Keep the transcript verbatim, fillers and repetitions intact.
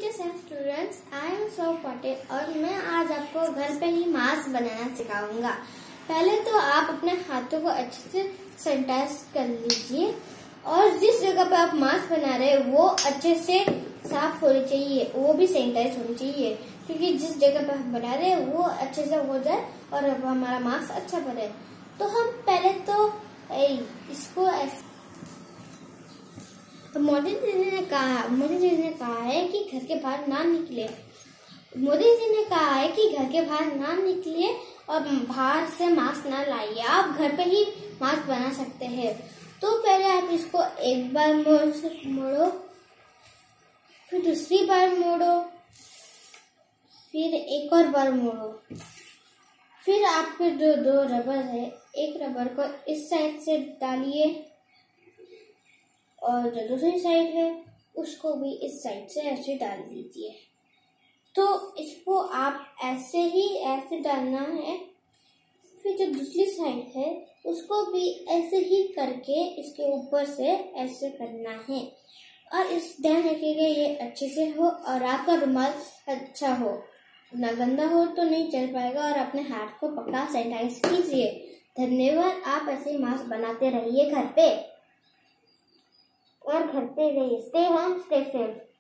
Teachers and students, I am सौ पटेल और मैं आज आपको घर पे ही मास्क बनाना सिखाऊंगा। पहले तो आप अपने हाथों को अच्छे से सैनिटाइज कर लीजिए और जिस जगह पर आप मास्क बना रहे हैं वो अच्छे से साफ होनी चाहिए, वो भी सैनिटाइज होनी चाहिए, क्योंकि जिस जगह पर हम बना रहे हैं वो अच्छे से हो जाए और हमारा मास्क अच्छा बने। तो हम पहले तो इसको तो मोदी जी ने कहा मोदी जी ने कहा है कि घर के बाहर ना निकले। मोदी जी ने कहा है कि घर के बाहर ना निकले और बाहर से मास्क ना लाइए, आप घर पे ही मास्क बना सकते हैं। तो पहले आप इसको एक बार मोड़ो, फिर दूसरी बार मोड़ो, फिर एक और बार मोड़ो, फिर आपके जो दो रबर है, एक रबर को इस साइड से डालिए और जो दूसरी साइड है उसको भी इस साइड से ऐसे डाल दीजिए। तो इसको आप ऐसे ही ऐसे डालना है, फिर जो दूसरी साइड है उसको भी ऐसे ही करके इसके ऊपर से ऐसे करना है। और इस ध्यान रखिएगा ये अच्छे से हो और आपका रुमाल अच्छा हो, ना गंदा हो तो नहीं चल पाएगा। और अपने हाथ को पक्का सैनिटाइज कीजिए। धन्यवाद। आप ऐसे मास्क बनाते रहिए घर पे और घर पे रहिए। Stay home, stay safe.